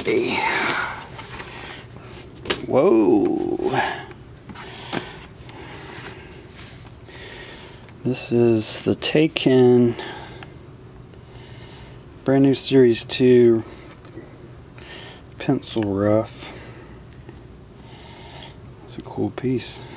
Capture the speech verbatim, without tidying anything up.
Okay. Whoa. This is the Taken brand new Series two pencil rough. It's a cool piece.